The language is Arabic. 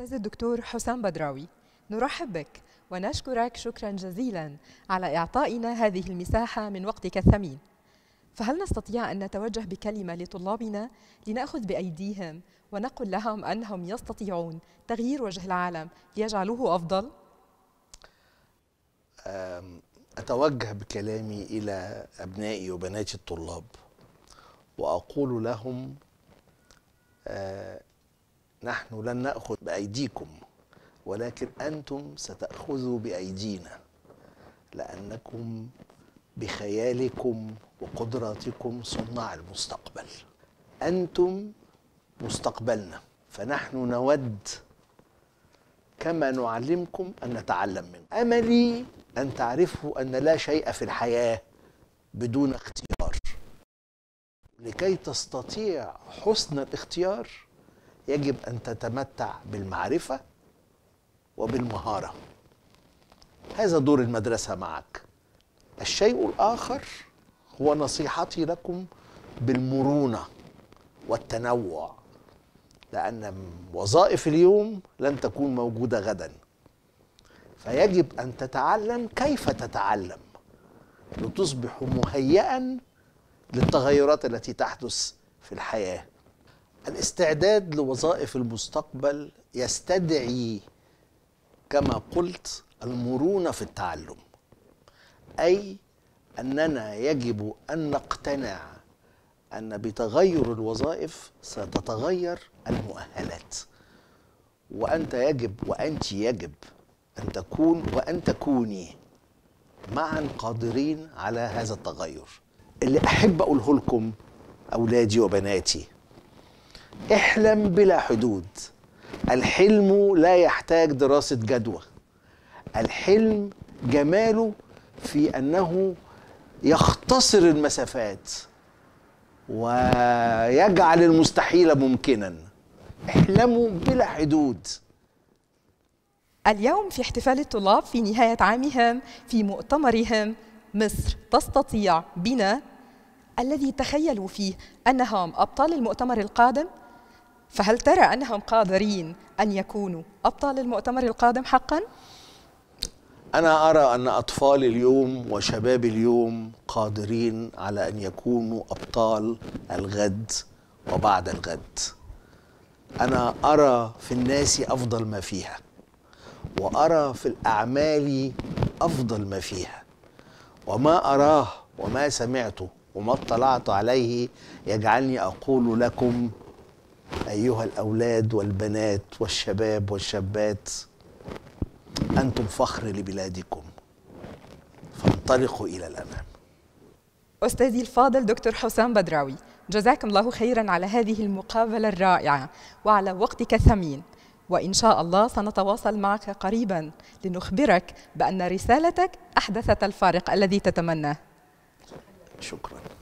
أستاذ الدكتور حسام بدراوي، نرحب بك ونشكرك شكرا جزيلا على إعطائنا هذه المساحة من وقتك الثمين. فهل نستطيع أن نتوجه بكلمة لطلابنا لنأخذ بأيديهم ونقول لهم أنهم يستطيعون تغيير وجه العالم ليجعلوه أفضل؟ أتوجه بكلامي إلى أبنائي وبناتي الطلاب وأقول لهم نحن لن نأخذ بأيديكم، ولكن أنتم ستأخذوا بأيدينا، لأنكم بخيالكم وقدراتكم صناع المستقبل. أنتم مستقبلنا، فنحن نود كما نعلمكم أن نتعلم منكم. أملي أن تعرفوا أن لا شيء في الحياة بدون اختيار. لكي تستطيع حسن الاختيار يجب أن تتمتع بالمعرفة وبالمهارة. هذا دور المدرسة معك. الشيء الآخر هو نصيحتي لكم بالمرونة والتنوع، لأن وظائف اليوم لن تكون موجودة غدا، فيجب أن تتعلم كيف تتعلم لتصبح مهيئا للتغيرات التي تحدث في الحياة. الاستعداد لوظائف المستقبل يستدعي كما قلت المرونة في التعلم، أي أننا يجب أن نقتنع أن بتغير الوظائف ستتغير المؤهلات، وأنت يجب وأنت يجب أن تكون وأن تكوني معا قادرين على هذا التغير. اللي أحب أقوله لكم أولادي وبناتي، احلم بلا حدود. الحلم لا يحتاج دراسة جدوى. الحلم جماله في أنه يختصر المسافات ويجعل المستحيل ممكنا. احلموا بلا حدود. اليوم في احتفال الطلاب في نهاية عامهم في مؤتمرهم مصر تستطيع بنا، الذي تخيلوا فيه أنهم أبطال المؤتمر القادم، فهل ترى أنهم قادرين أن يكونوا أبطال المؤتمر القادم حقا؟ أنا أرى أن أطفال اليوم وشباب اليوم قادرين على أن يكونوا أبطال الغد وبعد الغد. أنا أرى في الناس أفضل ما فيها، وأرى في الأعمال أفضل ما فيها، وما أراه وما سمعته وما اطلعت عليه يجعلني أقول لكم أيها الأولاد والبنات والشباب والشابات، أنتم فخر لبلادكم، فانطلقوا إلى الأمام. أستاذي الفاضل دكتور حسام بدراوي، جزاكم الله خيرا على هذه المقابلة الرائعة وعلى وقتك الثمين، وإن شاء الله سنتواصل معك قريبا لنخبرك بأن رسالتك أحدثت الفارق الذي تتمناه. شكرا.